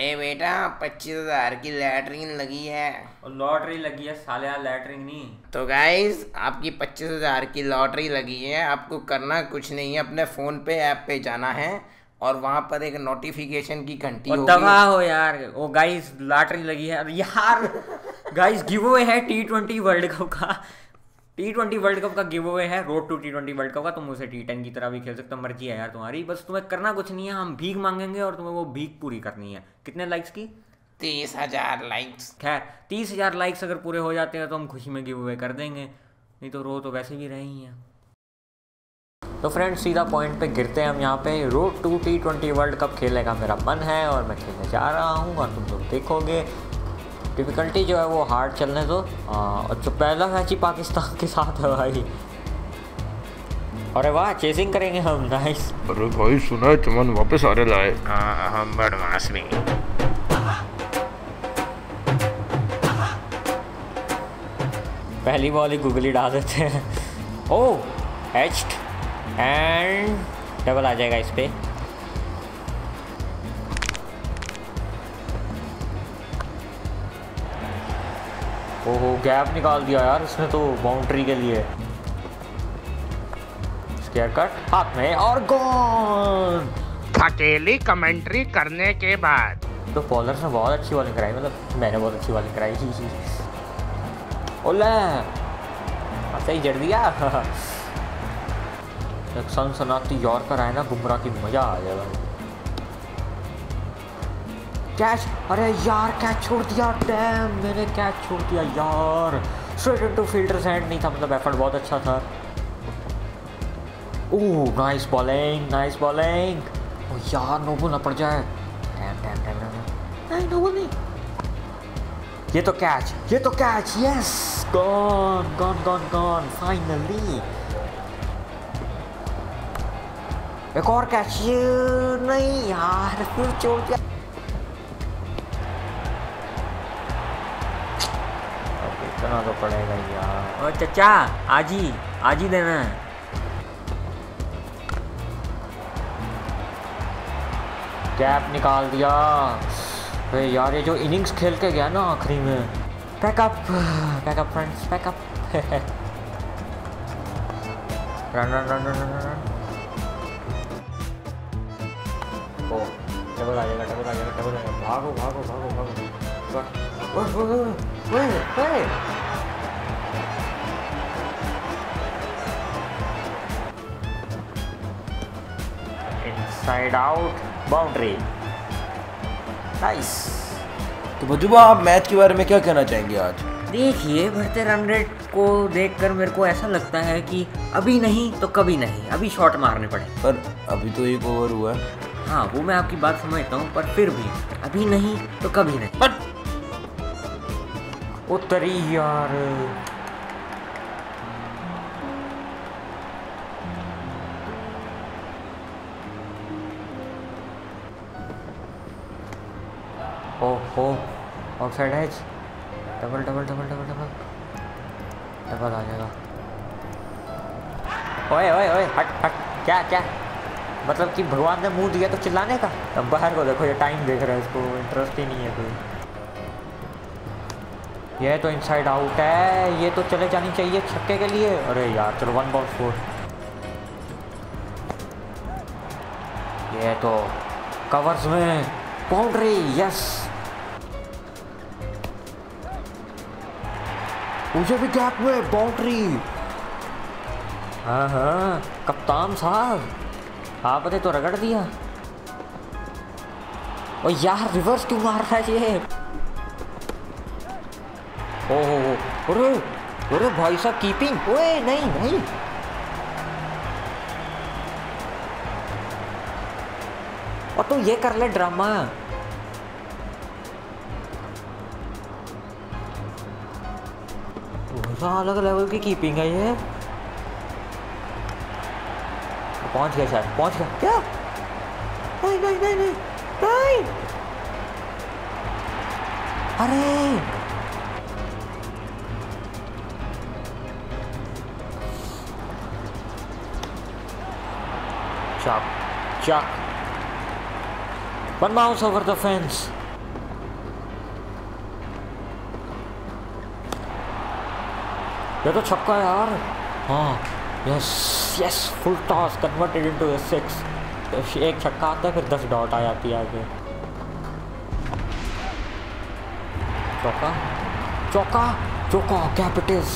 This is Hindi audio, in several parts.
अरे बेटा 25,000 की लैटरिन लगी है। और लॉटरी लगी है साले, यार लैटरिन नहीं। तो गाइस आपकी 25,000 की लॉटरी लगी है। आपको करना कुछ नहीं है, अपने फ़ोन पे ऐप पे जाना है और वहाँ पर एक नोटिफिकेशन की घंटी और होगी। दबा हो यार। ओ गाइस लॉटरी लगी है यार। गाइस गिव अवे है T20 वर्ल्ड कप का। T20 वर्ल्ड कप का गिव अवे है, road to T20 world cup का। तुम उसे T10 की तरह भी खेल सकते हो, मर्जी है यार तुम्हारी। बस तुम्हें करना कुछ नहीं है, हम भीख मांगेंगे और तुम्हें वो भीख पूरी करनी है। कितने लाइक्स की? 30,000 लाइक्स। खैर 30,000 लाइक्स अगर पूरे हो जाते हैं तो हम खुशी में गिव अवे कर देंगे, नहीं तो रो तो वैसे भी रहे ही हैं। तो फ्रेंड्स सीधा पॉइंट पे गिरते हैं हम यहाँ पे। Road to T20 world cup खेलने का मेरा मन है और मैं खेलने जा रहा हूँ और तुम लोग देखोगे। डिफ़िकल्टी जो है वो हार्ड चलने दो। और जो पहला मैच ही पाकिस्तान के साथ है भाई। अरे वाह चेसिंग करेंगे हम, नाइस। अरे भाई सुना है चमन वापस आ रहे लाए। हाँ हम बदमाश भी। पहली बॉल ही गूगली डाल देते हैं। ओह एच्ड एंड डबल आ जाएगा इस पे। ओहो गैप निकाल दिया यार इसने तो बाउंड्री के लिए। स्क्वायर कट हाथ में और गोल। अकेली कमेंट्री करने के बाद तो बॉलर्स ने बहुत अच्छी बॉलिंग कराई, मतलब मैंने बहुत अच्छी बॉलिंग कराई। ओले सही जड़ दिया। एक सनसनाती यॉर्कर आए ना बुमराह की, मजा आ जाएगा। कैच, अरे यार कैच छोड़ दिया, डैम मैंने कैच छोड़ दिया यार। स्ट्रेट इनटू फील्डर्स हैंड नहीं था, मतलब एफर्ट बहुत अच्छा था। Oh nice bowling, nice bowling. ओ यार नोबल ना पड़ जाए। डैम डैम डैम डैम, नहीं नोबल नहीं। ये तो कैच, ये तो catch, yes gone gone gone gone finally. एक और कैच, ये नहीं यार फिर छोड़ दिया। इतना तो पड़ेगा यार। और चचा आज ही देना है। गैप निकाल दिया। अरे यार ये जो इनिंग्स खेल के गया ना आखिरी में। Pack up pack up friends pack up. Run run run run run. ओ डबल आ जाएगा, डबल आ जाएगा, डबल आ जाएगा। भागो भागो भागो भागो। Inside out boundary, nice. तो मजुबा आप मैच के बारे में क्या कहना चाहेंगे आज? देखिए बढ़ते रन रेट को देखकर मेरे को ऐसा लगता है कि अभी नहीं तो कभी नहीं, अभी शॉट मारने पड़े। पर अभी तो एक ओवर हुआ है। हाँ वो मैं आपकी बात समझता हूँ, पर फिर भी अभी नहीं तो कभी नहीं। पर उतरी यार। ओहो outside edge, double double double double double double आ जाएगा। ओए ओए ओए हट हट, क्या क्या मतलब कि भगवान ने मुंह दिया तो चिल्लाने का। अब बाहर को देखो, ये टाइम देख रहा है, इसको इंटरेस्ट ही नहीं है कोई। ये तो इनसाइड आउट है, ये तो चले जानी चाहिए छक्के के लिए। अरे यार चलो 1 बॉल 4। ये तो कवर्स में बाउंड्री, यस। मुझे भी गैप में बाउंड्री। हाँ हाँ कप्तान साहब आपने तो रगड़ दिया। ओ यार रिवर्स क्यों मार रहा है ये? ओहो अरे अरे भाई साहब कीपिंग, ओए नहीं नहीं। और तू ये कर ले ड्रामा। अलग लेवल की कीपिंग है ये। पहुंच गया शायद, पहुंच गया क्या? नहीं नहीं नहीं नहीं नहीं। अरे चक चक, 1 bounce over the fence। ये तो छक्का है यार। हाँ yes yes, full toss converted into 6। एक छक्का आता है फिर 10 डॉट आ जाती है आगे। चौका चौका चौका, कैपिटल्स।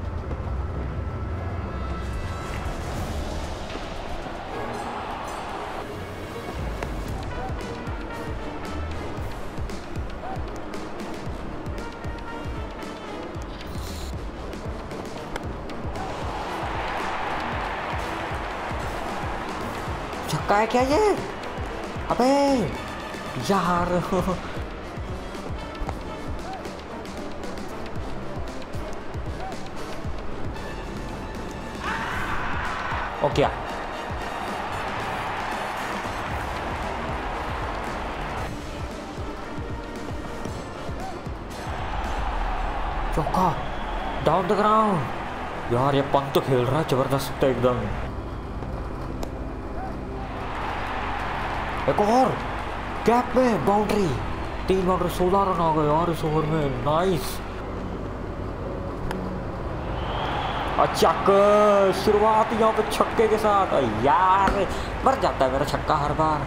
छक्का है क्या ये? अबे यार ओ क्या? चौका, डाउन द ग्राउंड। यार ये पंत तो खेल रहा है जबरदस्त एकदम। एक और गैप में बाउंड्री, 3 बाउंड्री, 16 रन आ गए यार इस ओवर में। नाइस। अच्छा शुरुआत यहाँ पे छक्के के साथ। यार मर जाता है मेरा छक्का हर बार।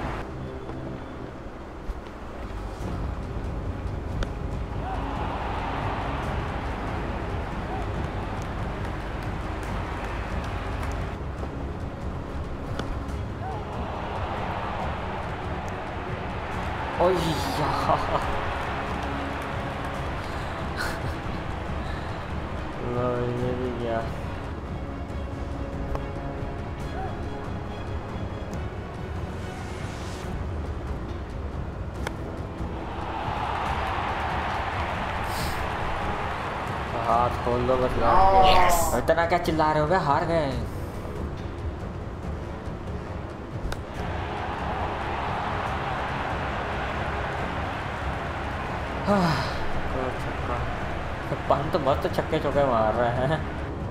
ओ यार ये भी गया। हाथ खोल दो बस यार। इतना क्या चिल्ला रहे हो बे? हार गए। पंत मस्त छक्के चौके मार रहे हैं।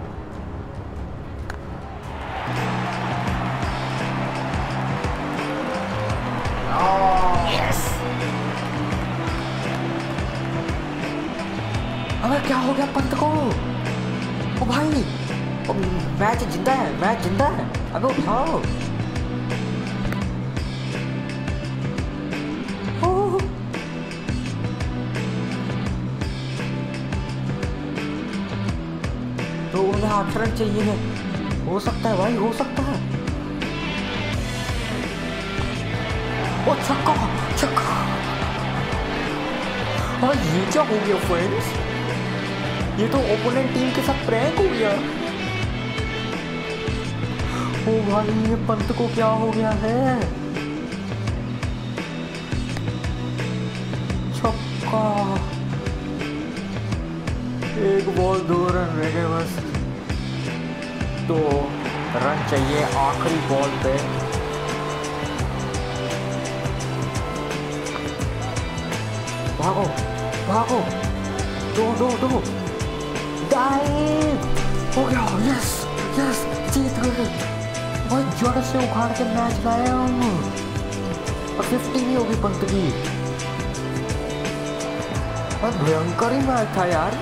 अबे क्या हो गया पंत को? ओ भाई, ओ मैच जिंदा है, मैच जिंदा है। अबे उठाओ। तो उन्हें 8 रन चाहिए है। हो सकता है भाई, हो सकता है। ओ छक्का छक्का। और ये क्या हो गया फ्रेंड्स? ये तो ओपोनेंट टीम के साथ प्रैंक हो गया। ओ भाई ये पंत को क्या हो गया है? छक्का। 1 बॉल 2 रन रह गए बस। 2 रन चाहिए आखिरी बॉल पे। भागो भागो, दो डाइव हो गया। यस यस, जीत गए। बहुत जड़ से उखाड़ के मैच लाया हूँ और 50 भी होगी पंत की। और भयंकर ही मैच था यार।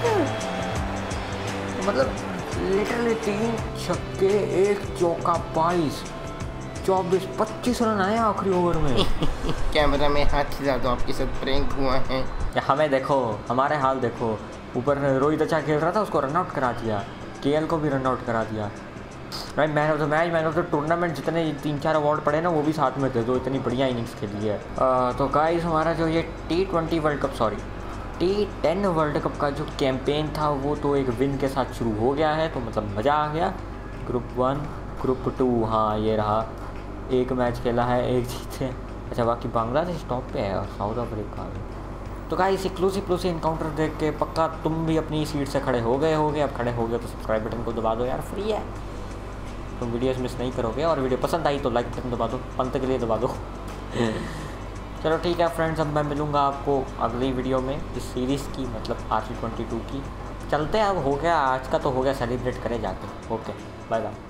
मतलब लिटरली 3 छक्के 1 चौका, 22 24 25 रन आए आखिरी ओवर में। कैमरा में हाथ खिला दो, आपके साथ प्रैंक हुआ है। हमें देखो, हमारे हाल देखो। ऊपर रोहित अच्छा खेल रहा था, उसको रन आउट करा दिया। केएल को भी रन आउट करा दिया। भाई man of the match, man of the tournament, जितने 3-4 अवार्ड पड़े ना वो भी साथ में थे। तो इतनी बढ़िया इनिंग्स खेली है। तो गाइस हमारा जो ये T20 world cup, sorry T10 world cup का जो कैंपेन था वो तो एक विन के साथ शुरू हो गया है। तो मतलब मज़ा आ गया। ग्रुप 1 ग्रुप 2, हाँ ये रहा। 1 मैच खेला है, 1 जीते। अच्छा बाकी बांग्लादेश टॉप पे है और साउथ अफ्रीका। तो गाइस एक्सक्लूसिव इनकाउंटर देख के पक्का तुम भी अपनी सीट से खड़े हो गए होगे। अब खड़े हो गए तो सब्सक्राइब बटन को दबा दो यार, फ्री है। तुम वीडियोस मिस नहीं करोगे। और वीडियो पसंद आई तो लाइक बटन दबा दो, पंत के लिए दबा दो। चलो ठीक है फ्रेंड्स, अब मैं मिलूँगा आपको अगली वीडियो में इस सीरीज़ की, मतलब RC22 की। चलते हैं, अब हो गया आज का तो हो गया, सेलिब्रेट करें जाके। Okay bye bye.